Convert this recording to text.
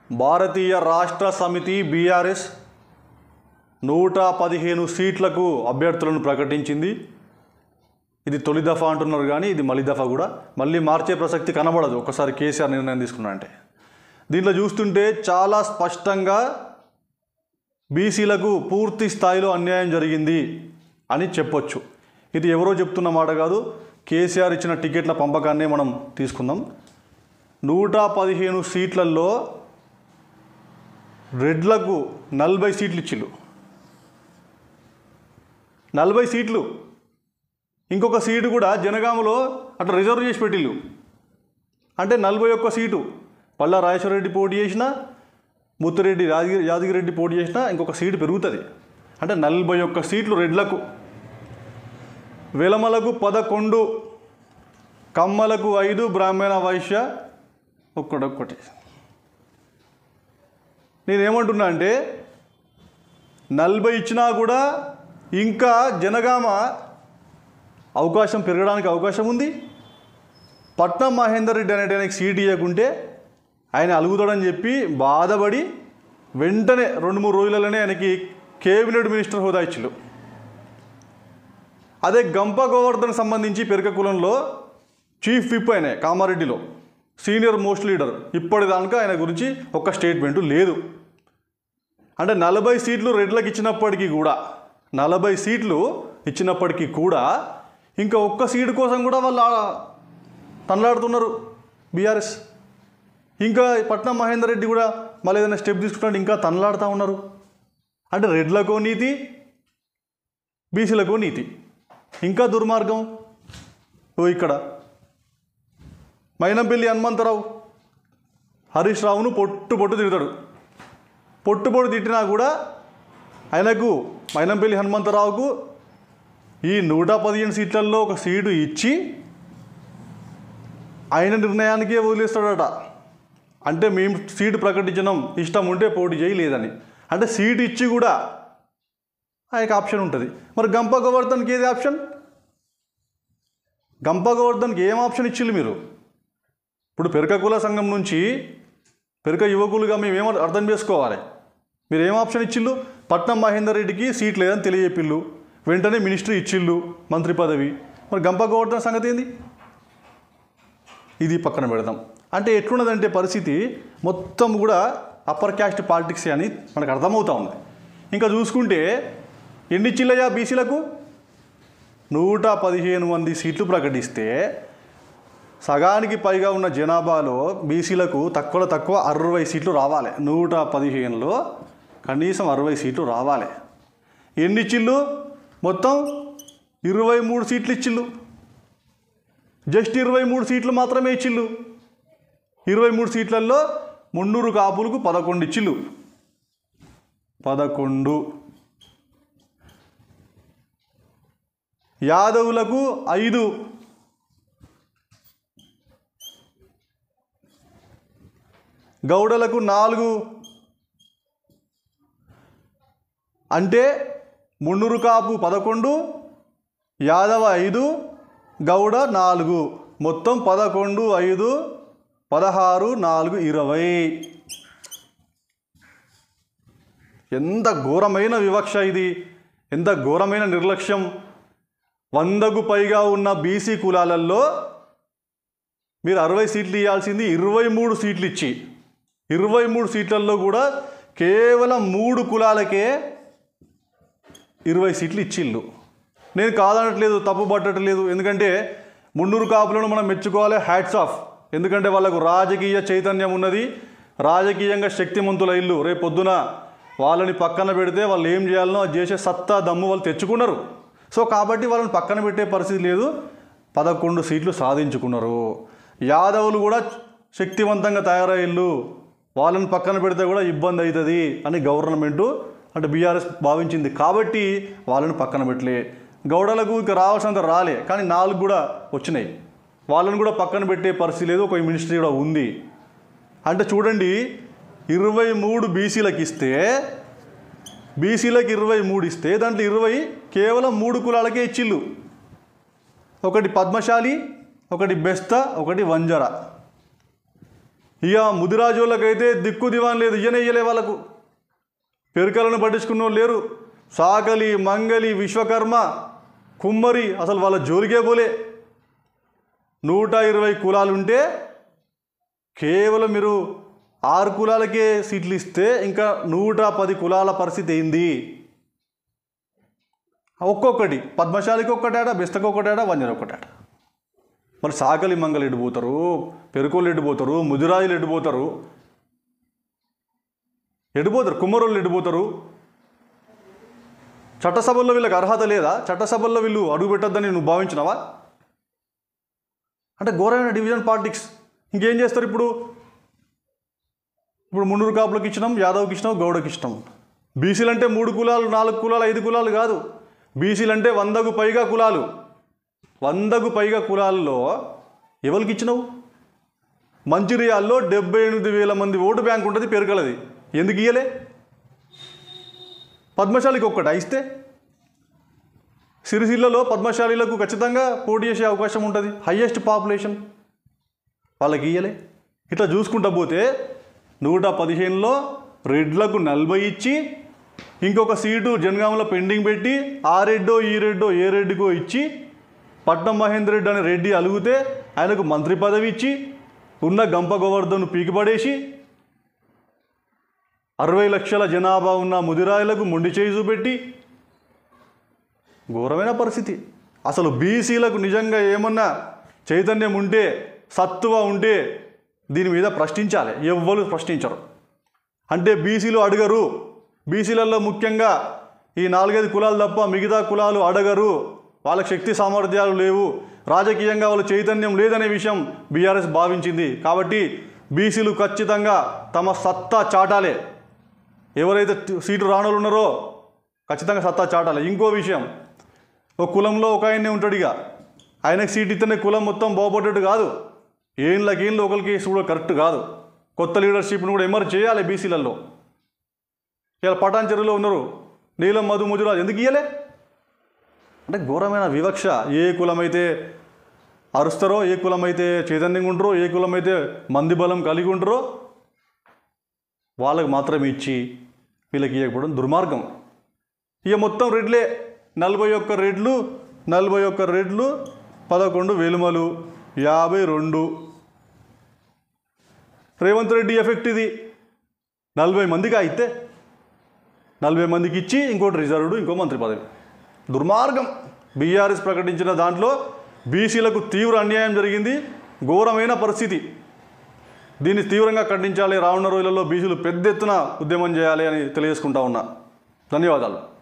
భారతీయ రాష్ట్ర సమితి బీఆర్ఎస్ 115 సీట్లకు అభ్యర్థులను ప్రకటించింది. ఇది తొలి దఫా అంటున్నారు కానీ ఇది మలి దఫా కూడా, మళ్ళీ మార్చే ప్రసక్తి కనబడదు ఒకసారి కేసీఆర్ నిర్ణయం తీసుకున్నా అంటే. దీంట్లో చూస్తుంటే చాలా స్పష్టంగా బీసీలకు పూర్తి స్థాయిలో అన్యాయం జరిగింది అని చెప్పొచ్చు. ఇది ఎవరో చెప్తున్న మాట కాదు, కేసీఆర్ ఇచ్చిన టికెట్ల పంపకాన్నే మనం తీసుకుందాం. 115 సీట్లలో రెడ్లకు 40 సీట్లు ఇచ్చిళ్ళు. 40 సీట్లు. ఇంకొక సీటు కూడా జనగామలో అట్లా రిజర్వ్ చేసి పెట్టిళ్ళు. అంటే 41 సీటు పల్లా రాజేశ్వరరెడ్డి పోటీ చేసినా, ముత్తిరెడ్డి యాదగిరెడ్డి పోటీ చేసినా ఇంకొక సీటు పెరుగుతుంది. అంటే 41 సీట్లు రెడ్లకు. వెలమలకు 11, కమ్మలకు 5, బ్రాహ్మణ వైశ్య ఒక్కటి. నేనేమంటున్నా అంటే 40 ఇచ్చినా కూడా ఇంకా జనగామ అవకాశం పెరగడానికి అవకాశం ఉంది. పట్నం మహేందర్ రెడ్డి అనేటానికి సీట్ ఇవ్వకుంటే ఆయన అలుగుతాడని చెప్పి బాధపడి వెంటనే 2-3 రోజులలోనే ఆయనకి కేబినెట్ మినిస్టర్ హోదా ఇచ్చిళ్ళు. అదే గంప గోవర్ధన్ సంబంధించి పెరక కులంలో చీఫ్ విప్ ఆయన కామారెడ్డిలో సీనియర్ మోస్ట్ లీడర్. ఇప్పటిదాకా ఆయన గురించి ఒక్క స్టేట్మెంటు లేదు. అంటే 40 సీట్లు రెడ్లకు ఇచ్చినప్పటికీ కూడా 40 సీట్లు ఇచ్చినప్పటికీ కూడా ఇంకా ఒక్క సీటు కోసం కూడా వాళ్ళు తనలాడుతున్నారు బీఆర్ఎస్. ఇంకా పట్నం మహేందర్ రెడ్డి కూడా మళ్ళీ ఏదైనా స్టెప్ తీసుకుంటే ఇంకా తనలాడుతూ ఉన్నారు. అంటే రెడ్లకో నీతి, బీసీలకో నీతి. ఇంకా దుర్మార్గం ఇక్కడ మైనంపల్లి హనుమంతరావు హరీష్ రావును పొట్టు తిడతాడు. పొట్టు తిట్టినా కూడా ఆయనకు మైనంపల్లి హనుమంతరావుకు ఈ 115 సీట్లలో ఒక సీటు ఇచ్చి ఆయన నిర్ణయానికే వదిలేస్తాడట. అంటే మేము సీటు ప్రకటించడం ఇష్టం ఉంటే పోటీ చేయలేదని. అంటే సీటు ఇచ్చి కూడా ఆయనకు ఆప్షన్ ఉంటుంది. మరి గంప గోవర్ధన్కి ఏది ఆప్షన్? గంప గోవర్ధన్కి ఏం ఆప్షన్ ఇచ్చిళ్ళు మీరు? ఇప్పుడు పెరక కుల సంఘం నుంచి పెరక యువకులుగా మేము ఏమో అర్థం చేసుకోవాలి. మీరు ఏం ఆప్షన్ ఇచ్చిళ్ళు? పట్నం మహేందర్ రెడ్డికి సీట్ లేదని తెలియజెప్పిళ్ళు, వెంటనే మినిస్ట్రీ ఇచ్చిళ్ళు, మంత్రి పదవి. మరి గంప గోవర్ధన్ సంగతి ఏంది? ఇది పక్కన పెడదాం. అంటే ఎట్లున్నదంటే పరిస్థితి మొత్తం కూడా అప్పర్ క్యాస్ట్ పాలిటిక్స్ అని మనకు అర్థమవుతా ఉంది. ఇంకా చూసుకుంటే ఎన్ని ఇచ్చిళ్ళయ్యా బీసీలకు? 115 మంది సీట్లు ప్రకటిస్తే సగానికి పైగా ఉన్న జనాభాలో బీసీలకు తక్కువలో తక్కువ 60 సీట్లు రావాలి. 115లో కనీసం 60 సీట్లు రావాలి. ఎన్ని ఇచ్చిళ్ళు? మొత్తం 23 సీట్లు ఇచ్చిళ్ళు. జస్ట్ 23 సీట్లు మాత్రమే ఇచ్చిళ్ళు. 23 సీట్లలో మున్నూరు కాపులకు 11 ఇచ్చిళ్ళు. 11. యాదవులకు 5, గౌడలకు 4. అంటే మున్నూరు కాపు 11, యాదవ 5, గౌడ 4, మొత్తం 11, 5, 16, 4, 20. ఎంత ఘోరమైన వివక్ష ఇది! ఎంత ఘోరమైన నిర్లక్ష్యం! 100కు పైగా ఉన్న బీసీ కులాలలో మీరు 60 సీట్లు ఇవ్వాల్సింది 23 సీట్లు ఇచ్చి 23 సీట్లలో కూడా కేవలం 3 కులాలకే 20 సీట్లు ఇచ్చిళ్ళు. నేను కాదనట్లేదు, తప్పు పట్టట్లేదు. ఎందుకంటే మున్నూరు కాపులను మనం మెచ్చుకోవాలి, హ్యాట్స్ ఆఫ్. ఎందుకంటే వాళ్ళకు రాజకీయ చైతన్యం ఉన్నది, రాజకీయంగా శక్తిమంతుల ఇల్లు. రేపు పొద్దున వాళ్ళని పక్కన పెడితే వాళ్ళు ఏం చేయాలనో అది చేసే సత్తా దమ్ము వాళ్ళు తెచ్చుకున్నారు. సో కాబట్టి వాళ్ళని పక్కన పెట్టే పరిస్థితి లేదు. 11 సీట్లు సాధించుకున్నారు. యాదవులు కూడా శక్తివంతంగా తయారయ్యిళ్ళు, వాళ్ళని పక్కన పెడితే కూడా ఇబ్బంది అవుతుంది అని గవర్నమెంటు అంటే బీఆర్ఎస్ భావించింది కాబట్టి వాళ్ళని పక్కన పెట్టలే. గౌడలకు ఇక రావాల్సినంత రాలే, కానీ 4 కూడా వచ్చినాయి. వాళ్ళని కూడా పక్కన పెట్టే పరిస్థితి లేదు, ఒక మినిస్ట్రీ కూడా ఉంది. అంటే చూడండి, 23 బీసీలకు ఇస్తే, బీసీలకు 23 ఇస్తే దాంట్లో 20 కేవలం 3 కులాలకే ఇచ్చిళ్ళు. ఒకటి పద్మశాలి, ఒకటి బెస్త, ఒకటి వంజర. ఇక ముదిరాజోళ్ళకైతే దిక్కు దివాన్ లేదు, ఇయ్యలే వాళ్ళకు. పెరుకలను పట్టించుకున్న వాళ్ళు లేరు. సాకలి, మంగలి, విశ్వకర్మ, కుమ్మరి అసలు వాళ్ళ జోలికే పోలే. 120 కులాలుంటే కేవలం మీరు 6 కులాలకే సీట్లు ఇస్తే ఇంకా 110 కులాల పరిస్థితి ఏంది? ఒక్కొక్కటి పద్మశాలికి ఒక్కటాట, బెస్తకు ఒకటాట, వంజన ఒకటాట. మరి సాకలి మంగలి ఎడిపోతారు, పెరుకోళ్ళు ఎడిపోతారు, ముదిరాజులు ఎడిపోతారు, కుమ్మరోళ్ళు ఎడిపోతారు. చట్టసభల్లో వీళ్ళకి అర్హత లేదా? చట్టసభల్లో వీళ్ళు అడుగు పెట్టొద్దని నువ్వు భావించినావా? అంటే ఘోరమైన డివిజన్ పాలిటిక్స్. ఇంకేం చేస్తారు ఇప్పుడు? మున్నూరు కాపులకు ఇచ్చినాం, యాదవ్కి ఇచ్చినాం, గౌడకి ఇచ్చినాం. బీసీలు అంటే 3 కులాలు, 4 కులాలు, 5 కులాలు కాదు. బీసీలు అంటే 100కు పైగా కులాలు. 100కు పైగా కులాల్లో ఎవరికి ఇచ్చినావు? మంచిర్యాల్లో 78,000 మంది ఓటు బ్యాంక్ ఉంటుంది, పెరగలది. ఎందుకు ఇయ్యలే? పద్మశాలికి ఒక్కట ఇస్తే సిరిసిల్లలో పద్మశాలీలకు ఖచ్చితంగా పోటీ చేసే అవకాశం ఉంటుంది, హయ్యెస్ట్ పాపులేషన్. వాళ్ళకి ఇయ్యలే. ఇట్లా చూసుకుంటా పోతే 115లో రెడ్లకు 40 ఇచ్చి, ఇంకొక సీటు జనగాంలో పెండింగ్ పెట్టి, ఆ రెడ్డో ఈ రెడ్డో ఏ రెడ్డికో ఇచ్చి, పట్నం మహేందర్ రెడ్డి అనే రెడ్డి అలుగుతే ఆయనకు మంత్రి పదవి ఇచ్చి, ఉన్న గంప గోవర్ధన్ను పీకిపడేసి, 60 లక్షల జనాభా ఉన్న ముదిరాయులకు మొండి చేయి చూపెట్టి, ఘోరమైన పరిస్థితి. అసలు బీసీలకు నిజంగా ఏమన్నా చైతన్యం ఉంటే, సత్తువ ఉంటే దీని మీద ప్రశ్నించాలి. ఎవ్వరు ప్రశ్నించరు. అంటే బీసీలు అడగరు. బీసీలలో ముఖ్యంగా ఈ 4-5 కులాలు తప్ప మిగతా కులాలు అడగరు. వాళ్ళకి శక్తి సామర్థ్యాలు లేవు, రాజకీయంగా వాళ్ళ చైతన్యం లేదనే విషయం బీఆర్ఎస్ భావించింది. కాబట్టి బీసీలు ఖచ్చితంగా తమ సత్తా చాటాలే. ఎవరైతే సీటు రానోళ్ళు ఉన్నారో ఖచ్చితంగా సత్తా చాటాలి. ఇంకో విషయం, ఒక కులంలో ఒక ఆయనే ఉంటాడు, ఇక ఆయనకు సీట్ ఇస్తేనే కులం మొత్తం బాగుపడ్డట్టు కాదు. ఏళ్ళకేళ్ళు ఒకరికి కూడా కరెక్ట్ కాదు. కొత్త లీడర్షిప్ను కూడా ఎమర్జ్ చేయాలి బీసీలలో. ఇలా పటాన్ చెరువులో ఉన్నారు నీలం, మధు, ముజురాజు, ఎందుకు ఇయ్యలే? అంటే ఘోరమైన వివక్ష. ఏ కులమైతే అరుస్తారో, ఏ కులమైతే చైతన్యంగా ఉంటారో, ఏ కులమైతే మంది బలం కలిగి ఉంటారో వాళ్ళకి మాత్రం ఇచ్చి వీళ్ళకి ఇవ్వకపోవడం దుర్మార్గం. ఇక మొత్తం రెడ్లే 41 రెడ్లు, 11 వెలుమలు, 52. రేవంత్ రెడ్డి ఎఫెక్ట్ ఇది. 40 మందికి అయితే 40 మందికి ఇచ్చి ఇంకోటి రిజర్వ్డ్, ఇంకో మంత్రి పదవి. దుర్మార్గం. బీఆర్ఎస్ ప్రకటించిన దాంట్లో బీసీలకు తీవ్ర అన్యాయం జరిగింది, ఘోరమైన పరిస్థితి. దీన్ని తీవ్రంగా ఖండించాలి. రానున్న రోజులలో బీసీలు పెద్ద ఎత్తున ఉద్యమం చేయాలి అని తెలియజేసుకుంటా ఉన్నా. ధన్యవాదాలు.